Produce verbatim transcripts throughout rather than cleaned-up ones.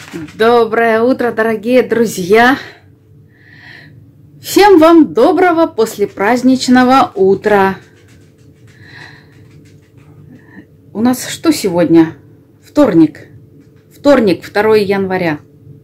Доброе утро, дорогие друзья! Всем вам доброго послепраздничного утра! У нас что сегодня? Вторник. Вторник, второе января.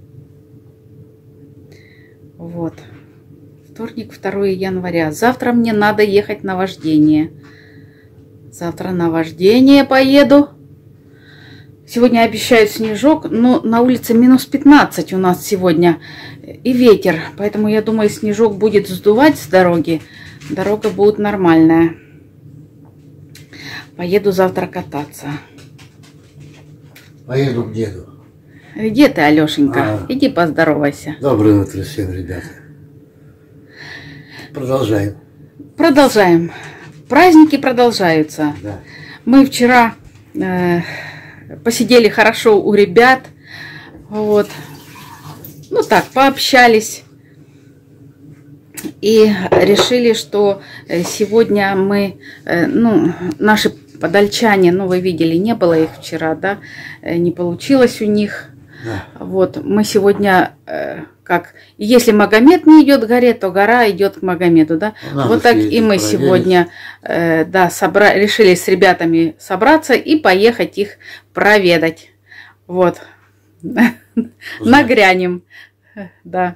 Вот. Вторник, второе января. Завтра мне надо ехать на вождение. Завтра на вождение поеду. Сегодня обещают снежок, но на улице минус пятнадцать у нас сегодня и ветер. Поэтому я думаю, снежок будет сдувать с дороги. Дорога будет нормальная. Поеду завтра кататься. Поеду к деду. Где ты, Алешенька? А... Иди поздоровайся. Доброе утро всем, ребята. Продолжаем. Продолжаем. Праздники продолжаются. Да. Мы вчера... Э посидели хорошо у ребят, вот, ну так, пообщались и решили, что сегодня мы, ну, наши подольчане, ну, вы видели, не было их вчера, да, не получилось у них, да. Вот, мы сегодня, как, если Магомед не идет к горе, то гора идет к Магомеду, да, надо вот так и мы проверить. Сегодня, да, собра... решили с ребятами собраться и поехать их проведать, вот, нагрянем, да,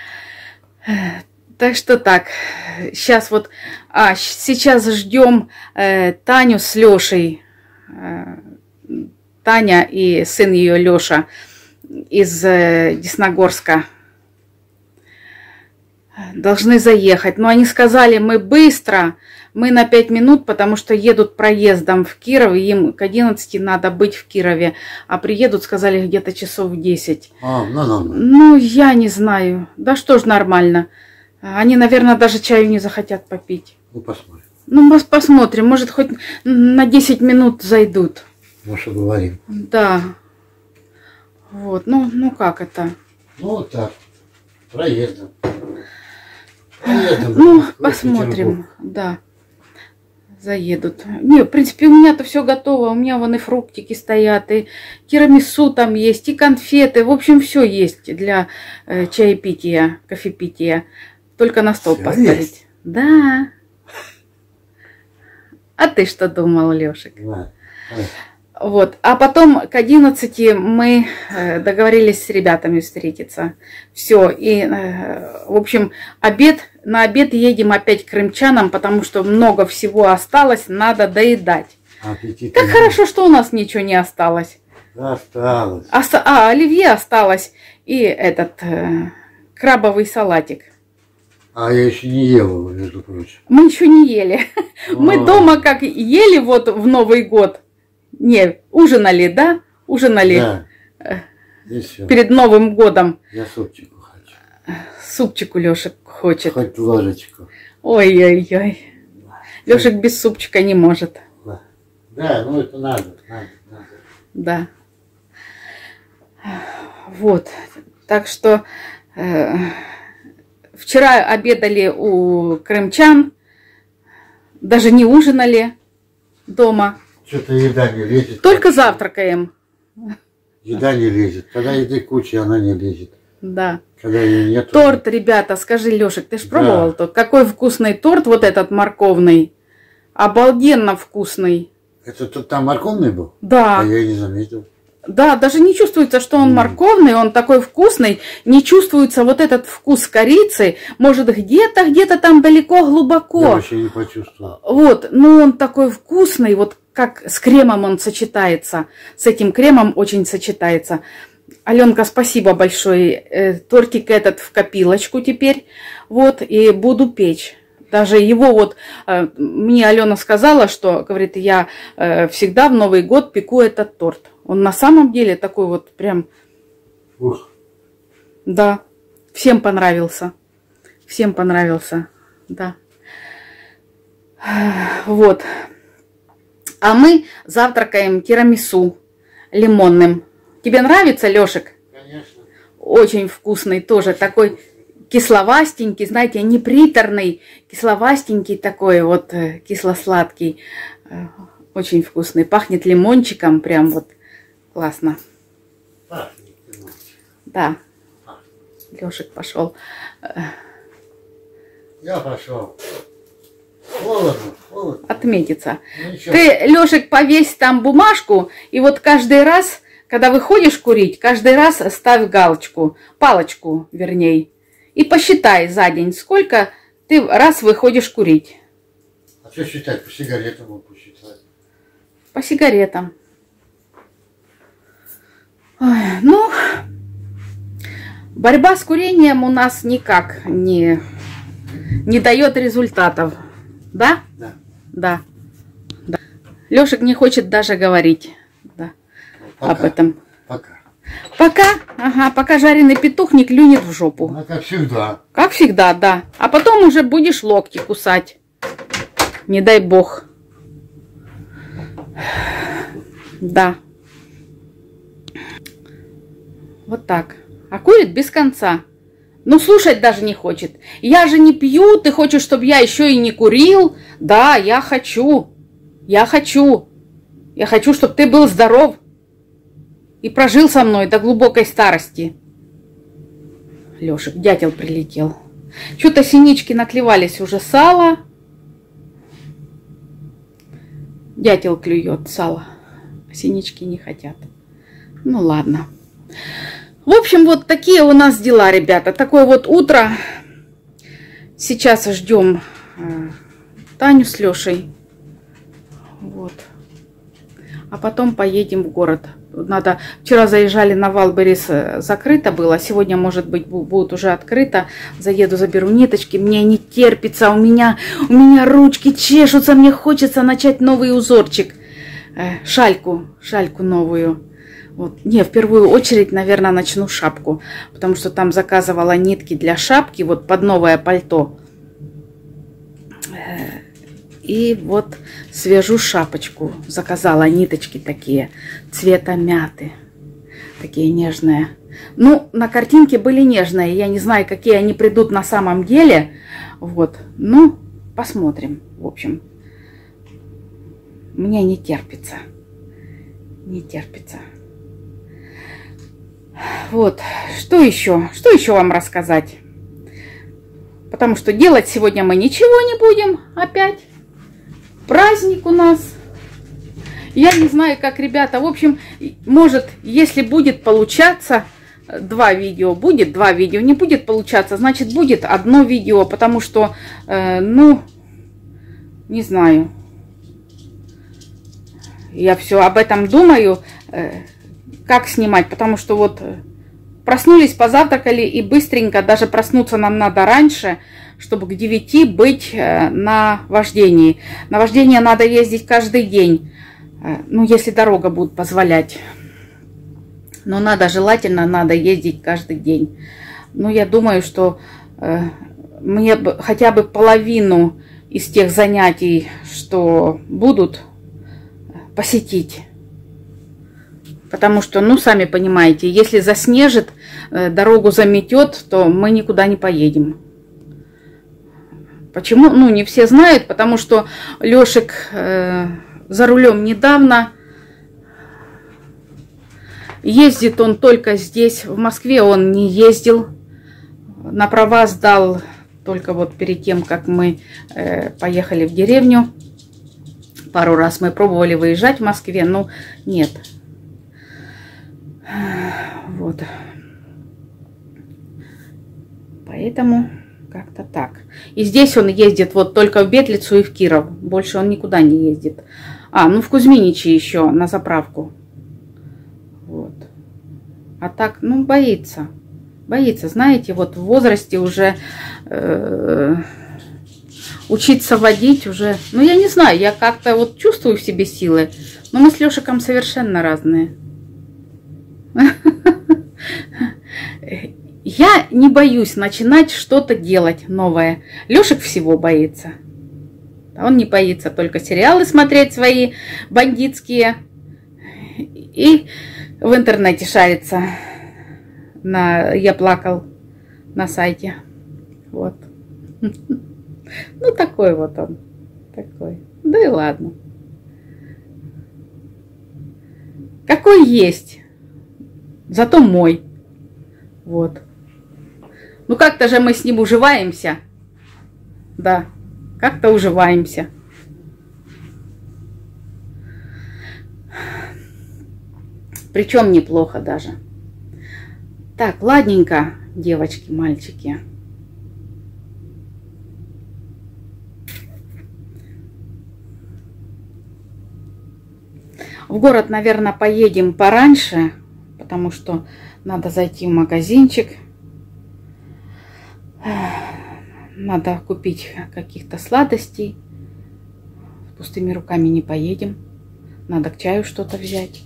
так что так, сейчас вот, а, сейчас ждем э, Таню с Лешей, э, Таня и сын ее Леша из э, Десногорска должны заехать, но они сказали, мы быстро, мы на пять минут, потому что едут проездом в Киров, и им к одиннадцати надо быть в Кирове, а приедут, сказали, где-то часов в десять. А, ну, ну, ну. Ну, я не знаю, да что ж нормально, они, наверное, даже чаю не захотят попить. Ну, посмотрим. Ну, мы посмотрим, может, хоть на десять минут зайдут. Ну, что говорим. Да. Вот, ну, ну как это? Ну, вот так, проездом. проездом ну, посмотрим, да. Заедут. Не, в принципе, у меня-то все готово. У меня вон и фруктики стоят, и тирамису там есть, и конфеты. В общем, все есть для э, чаепития, кофепития. Только на стол всё поставить. Есть. Да. А ты что думал, Лешек? Да. Вот. А потом к одиннадцати мы э, договорились с ребятами встретиться. Все. И, э, в общем, обед, на обед едем опять к крымчанам, потому что много всего осталось, надо доедать. Аппетит. Как хорошо, что у нас ничего не осталось. Осталось. Оста а, оливье осталось и этот э, крабовый салатик. А я еще не ел его, между прочим. Мы еще не ели. О. Мы дома как ели вот в Новый год. Не, ужинали, да? Ужинали да. перед Новым годом. Я супчику хочу. Супчику Лешек хочет. Хоть ложечку. Ой-ой-ой. Лешек без супчика не может. Да, да, ну это надо, надо, надо. Да. Вот. Так что э, вчера обедали у крымчан. Даже не ужинали дома. Что-то еда не лезет. Только завтракаем. Еда не лезет. Когда еды куча, она не лезет. Да. Когда ее нет. Торт, ребята, скажи, Лешек, ты ж пробовал да. Торт? Какой вкусный торт, вот этот морковный. Обалденно вкусный. Это тут там морковный был? Да. А я и не заметил. Да, даже не чувствуется, что он mm. морковный, он такой вкусный. Не чувствуется вот этот вкус корицы. Может, где-то, где-то там далеко, глубоко. Я вообще не почувствовал. Вот, но он такой вкусный, вот как с кремом он сочетается. С этим кремом очень сочетается. Аленка, спасибо большое. Э, тортик этот в копилочку теперь. Вот, и буду печь. Даже его вот, э, мне Алена сказала, что, говорит, я э, всегда в Новый год пеку этот торт. Он на самом деле такой вот прям... Ух. Да, всем понравился. Всем понравился, да. Вот. А мы завтракаем тирамису лимонным. Тебе нравится, Лешек? Конечно. Очень вкусный тоже, такой кисловастенький, знаете, не приторный, кисловастенький такой вот, кисло-сладкий. Очень вкусный. Пахнет лимончиком, прям вот классно. Пахнет лимончиком. Да. Лешек пошел. Я пошел. Холодно, холодно. Отметиться. Ничего. Ты, Лешек, повесь там бумажку, и вот каждый раз, когда выходишь курить, каждый раз ставь галочку, палочку, вернее, и посчитай за день, сколько ты раз выходишь курить. А что считать? По сигаретам могу посчитать. По сигаретам. Ой, ну, борьба с курением у нас никак не, не дает результатов. Да? Да. Да. Да. Лешек не хочет даже говорить, да, Пока. об этом. Пока. Пока, ага, пока жареный петух не клюнет в жопу. Ну, как всегда. Как всегда, да. А потом уже будешь локти кусать. Не дай бог. Да. Вот так. А курит без конца. Ну, слушать даже не хочет. Я же не пью, ты хочешь, чтобы я еще и не курил? Да, я хочу. Я хочу. Я хочу, чтобы ты был здоров. И прожил со мной до глубокой старости. Лешек, дятел прилетел. Что-то синички наклевались уже сало. Дятел клюет сало. Синички не хотят. Ну, ладно. В общем, вот такие у нас дела, ребята. Такое вот утро. Сейчас ждем э, Таню с Лешей. Вот. А потом поедем в город. Надо. Вчера заезжали на Валберис, закрыто было. Сегодня, может быть, будет уже открыто. Заеду, заберу ниточки. Мне не терпится. У меня, у меня ручки чешутся. Мне хочется начать новый узорчик. Э, шальку. Шальку новую. Вот. Не, в первую очередь, наверное, начну шапку. Потому что там заказывала нитки для шапки. Вот под новое пальто. И вот свяжу шапочку. Заказала ниточки такие. Цвета мяты. Такие нежные. Ну, на картинке были нежные. Я не знаю, какие они придут на самом деле. Вот. Ну, посмотрим. В общем. Мне не терпится. Не терпится. Вот. Что еще? Что еще вам рассказать? Потому что делать сегодня мы ничего не будем. Опять. Праздник у нас. Я не знаю, как ребята. В общем, может, если будет получаться, два видео будет, два видео не будет получаться, значит, будет одно видео. Потому что, э, ну, не знаю. Я все об этом думаю, э, как снимать. Потому что вот проснулись, позавтракали и быстренько, даже проснуться нам надо раньше, чтобы к девяти быть на вождении. На вождение надо ездить каждый день, ну, если дорога будет позволять. Но надо, желательно, надо ездить каждый день. Ну, я думаю, что э, мне бы хотя бы половину из тех занятий, что будут, посетить. Потому что, ну, сами понимаете, если заснежит, э, дорогу заметет, то мы никуда не поедем. Почему? Ну, не все знают, потому что Лешек э, за рулем недавно. Ездит он только здесь. В Москве он не ездил. На права сдал только вот перед тем, как мы э, поехали в деревню. Пару раз мы пробовали выезжать в Москве, но нет. Вот. Поэтому... Как-то так. И здесь он ездит вот только в Бетлицу и в Киров. Больше он никуда не ездит. А, ну в Кузьминичи еще на заправку. Вот. А так, ну, боится. Боится. Знаете, вот в возрасте уже э, учиться водить уже... Ну, я не знаю, я как-то вот чувствую в себе силы. Но мы с Лешиком совершенно разные. Я не боюсь начинать что-то делать новое. Лешек всего боится. Он не боится только сериалы смотреть свои бандитские. И в интернете шарится. На «Я плакал» на сайте. Вот. Ну, такой вот он. Такой. Да и ладно. Какой есть. Зато мой. Вот. Ну как-то же мы с ним уживаемся. Да, как-то уживаемся. Причем неплохо даже. Так, ладненько, девочки, мальчики. В город, наверное, поедем пораньше, потому что надо зайти в магазинчик. Надо купить каких-то сладостей. С пустыми руками не поедем. Надо к чаю что-то взять.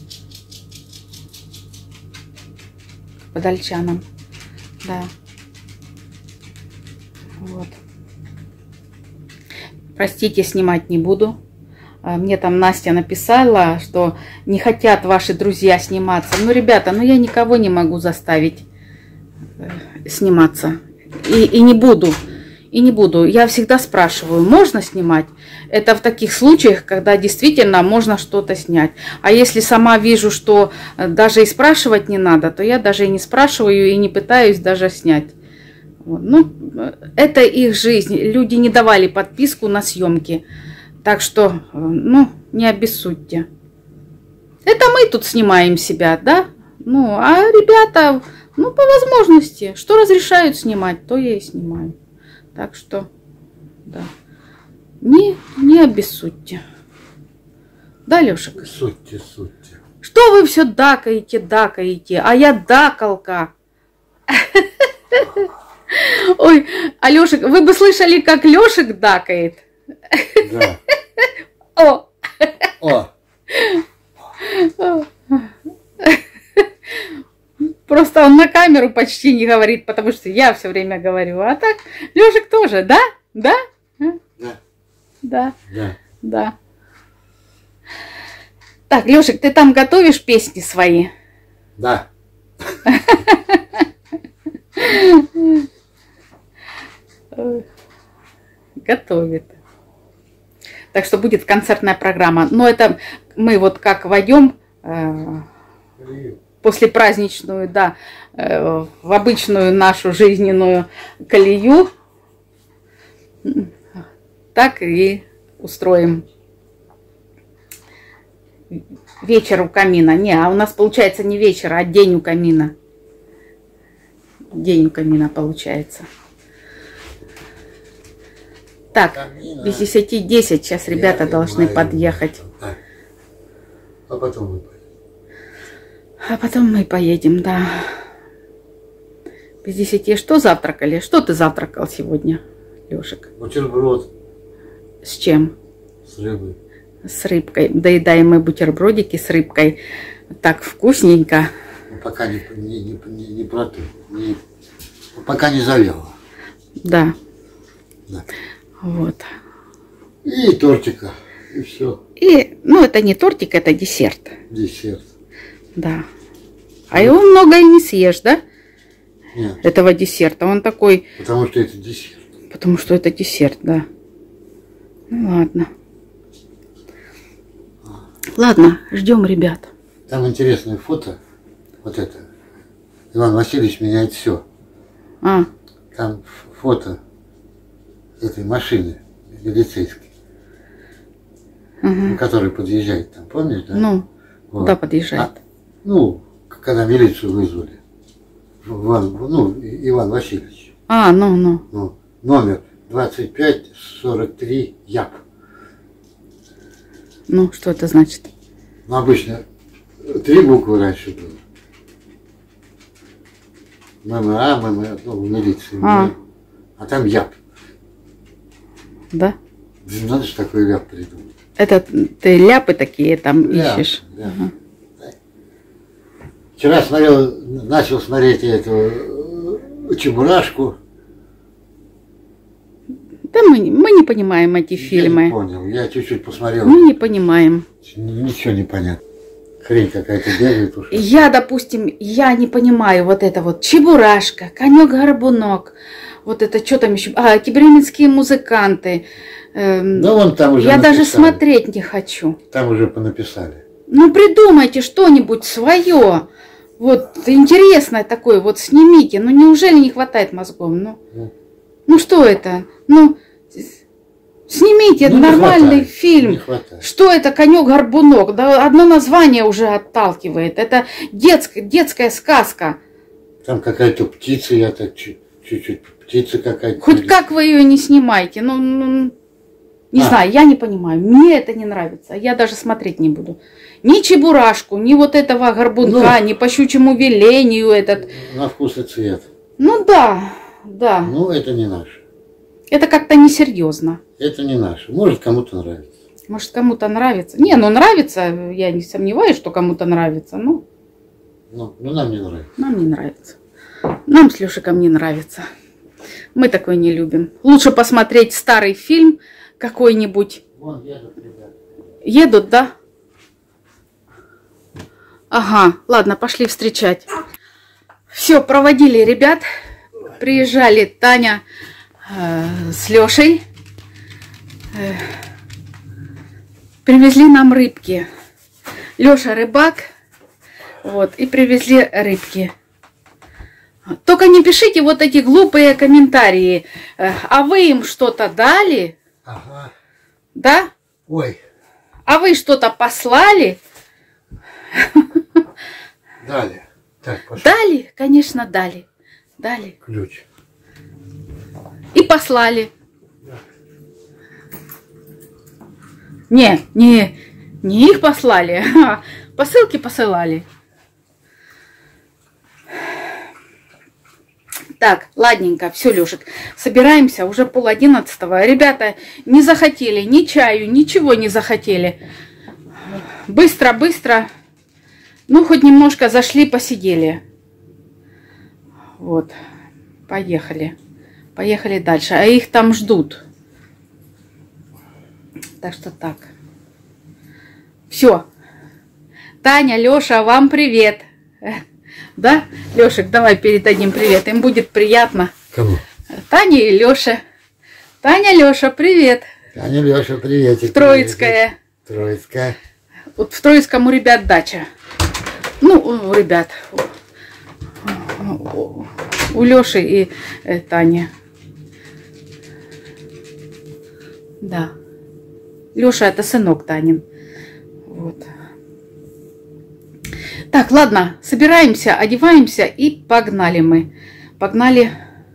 К подальчанам. Да. Вот. Простите, снимать не буду. Мне там Настя написала, что не хотят ваши друзья сниматься. Ну, ребята, ну я никого не могу заставить сниматься. И, и не буду. И не буду. Я всегда спрашиваю, можно снимать? Это в таких случаях, когда действительно можно что-то снять. А если сама вижу, что даже и спрашивать не надо, то я даже и не спрашиваю, и не пытаюсь даже снять. Вот. Ну, это их жизнь. Люди не давали подписку на съемки. Так что, ну, не обессудьте. Это мы тут снимаем себя, да? Ну, а ребята, ну, по возможности, что разрешают снимать, то я и снимаю. Так что, да, не, не обессудьте. Да, Лешек? Сутьте, сутьте. Что вы все дакаете, дакаете, а я дакалка. Ой, а Лешек, вы бы слышали, как Лешек дакает? Да. О! О! Просто он на камеру почти не говорит, потому что я все время говорю. А так, Лешек тоже, да? Да? Да. Да. Да. Да. Так, Лешек, ты там готовишь песни свои? Да. Готовит. Так что будет концертная программа. Но это мы вот как войдем э, после праздничную, да, э, в обычную нашу жизненную колею, так и устроим вечер у камина. Не, а у нас получается не вечер, а день у камина. День у камина получается. Так, без десяти десять сейчас ребята Я должны понимаю. подъехать. Так. А потом мы поедем. А потом мы поедем, да. Без десяти что завтракали? Что ты завтракал сегодня, Лешек? Бутерброд. С чем? С рыбой. С рыбкой. Доедаем мы бутербродики с рыбкой. Так вкусненько. Ну, пока не, не, не, не, не про то. Не, пока не завело. Да. Да. Вот. И тортика. И все. И, ну, это не тортик, это десерт. Десерт. Да. А его много и не съешь, да? Нет. Этого десерта. Он такой... Потому что это десерт. Потому что это десерт, да. Ну, ладно. Ладно, ждем ребят. Там интересное фото. Вот это. Иван Васильевич меняет все. А. Там фото этой машины милицейской, Угу. на которой подъезжает там, помнишь, да? Ну, вот. куда подъезжает? А, ну, когда милицию вызвали. Иван, ну, Иван Васильевич. А, ну, ну. Ну, номер двадцать пять сорок три ЯП. Ну, что это значит? Ну, обычно три буквы раньше было. ММА, ММА, ну, в милиции. А, а там ЯП. Да? Надо же такой ляп придумать. Это ты ляпы такие там Ляп, ищешь? ляп. Ага. Вчера смотрел, начал смотреть эту Чебурашку. Да мы, мы не понимаем эти Я фильмы. не понял, я чуть-чуть посмотрел. Мы не понимаем. Ничего не понятно. Хрень какая-то бегает уж. Я, допустим, я не понимаю вот это вот Чебурашка, Конек-горбунок. Вот это что там еще? А, кибернетские музыканты. Эм, Да вон там уже Я написали. даже смотреть не хочу. Там уже понаписали. Ну придумайте что-нибудь свое. Вот интересное такое, вот снимите. Ну неужели не хватает мозгов? Ну, Ну, ну что это? Ну снимите ну, не нормальный хватает, фильм. Не хватает. Что это конек-горбунок? Да одно название уже отталкивает. Это детская, детская сказка. Там какая-то птица, я так чуть- чуть-чуть, птица какая-то. Хоть как вы ее не снимаете, ну, ну не А. знаю, я не понимаю. Мне это не нравится. Я даже смотреть не буду. Ни Чебурашку, ни вот этого горбунка, Ну. ни по щучьему велению этот. На вкус и цвет. Ну да, да. Ну, это не наше. Это как-то несерьезно. Это не наше. Может, кому-то нравится. Может, кому-то нравится. Не, ну нравится, я не сомневаюсь, что кому-то нравится. Но Ну, ну нам не нравится. нам не нравится. Нам с Лешиком не нравится. Мы такое не любим. Лучше посмотреть старый фильм какой-нибудь. Вон едут ребята. Едут, да? Ага, ладно, пошли встречать. Все, проводили ребят. Приезжали Таня э, с Лешей. Э, привезли нам рыбки. Леша рыбак. Вот, и привезли рыбки. Только не пишите вот эти глупые комментарии. Э, а вы им что-то дали? Ага. Да? Ой, А вы что-то послали? дали. Так, пошел. Дали? Конечно, дали. Дали. Ключ. И послали. Не, не, не их послали, а посылки посылали. Так, ладненько, все, Лешек, собираемся, уже пол одиннадцатого. Ребята не захотели ни чаю, ничего не захотели. Быстро, быстро. Ну, хоть немножко зашли, посидели. Вот, поехали. Поехали дальше. А их там ждут. Так что так. Все. Таня, Леша, вам привет. Да? Лешек, давай передадим привет. Им будет приятно. Кому? Таня и Леша. Таня, Леша, привет. Таня, Леша, приветик. Троицкая. Троицкая. Вот в Троицком у ребят дача. Ну, у ребят. У, у Леши и э, Тани. Да. Леша это сынок Танин. Вот. Так, ладно, собираемся, одеваемся и погнали мы. Погнали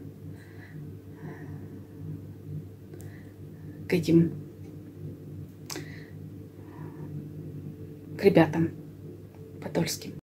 к этим, к ребятам подольским.